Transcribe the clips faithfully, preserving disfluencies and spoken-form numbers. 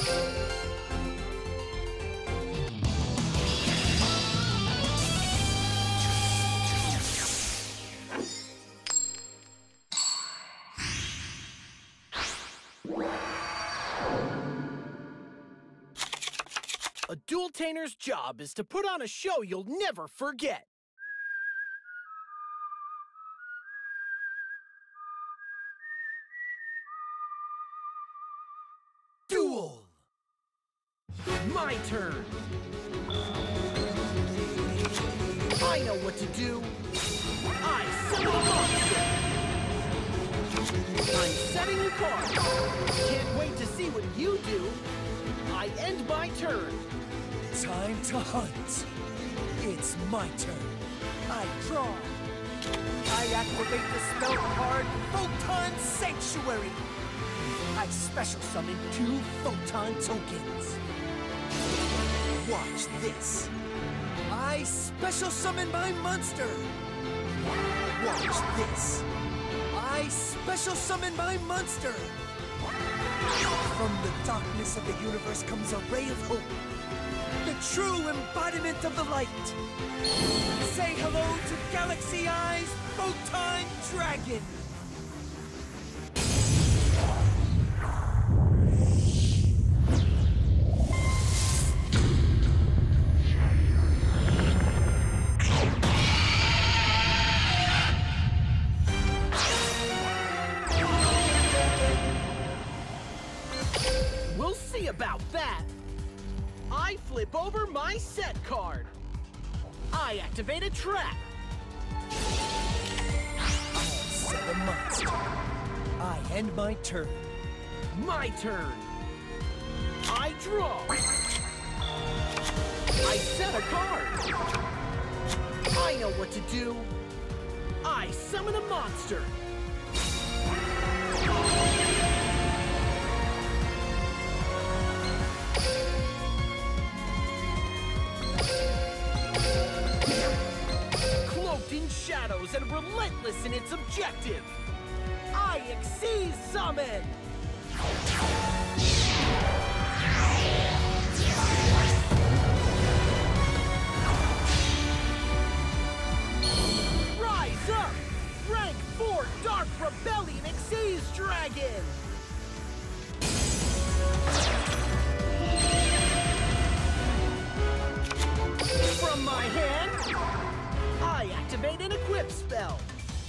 A dual-tainer's job is to put on a show you'll never forget. Duel! My turn. I know what to do. I summon a monster. I'm setting a card. Can't wait to see what you do. I end my turn. Time to hunt. It's my turn. I draw. I activate the spell card Photon Sanctuary. I special summon two photon tokens. Watch this. I special summon my monster. Watch this. I special summon my monster. From the darkness of the universe comes a ray of hope. The true embodiment of the light. Say hello to Galaxy Eyes Photon Dragon. We'll see about that. I flip over my set card. I activate a trap. I set a monster. I end my turn. My turn. I draw. I set a card. I know what to do. I summon a monster. Cloaked in shadows and relentless in its objective, I exceed summon! Rise up! Rank four Dark Rebellion Exceeds Dragon! From my hand, I activate an equip spell.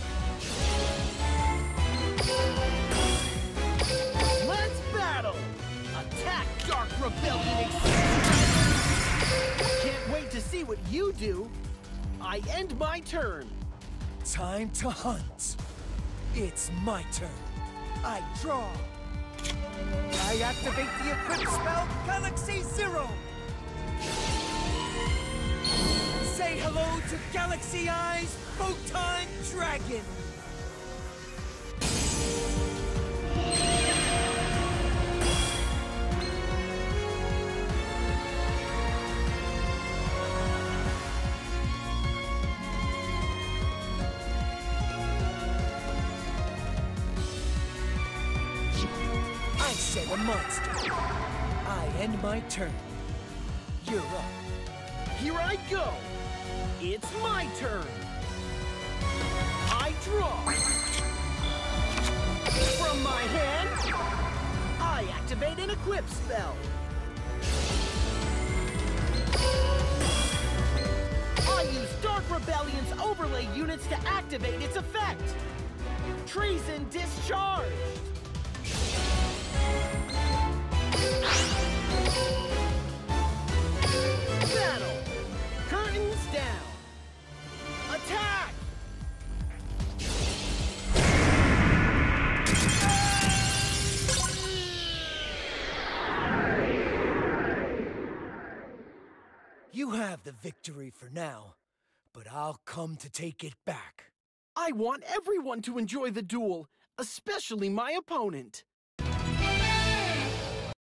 Let's battle! Attack, Dark Rebellion Exceeds! Can't wait to see what you do. I end my turn. Time to hunt. It's my turn. I draw. I activate the equip spell Galaxy Zero. Say hello to Galaxy Eyes Photon Dragon. I set a monster. I end my turn. You're up. Here I go. It's my turn. I draw. From my hand, I activate an equip spell. I use Dark Rebellion's overlay units to activate its effect. Treason discharged. Battle. Curtains down. Attack! You have the victory for now, but I'll come to take it back. I want everyone to enjoy the duel, especially my opponent.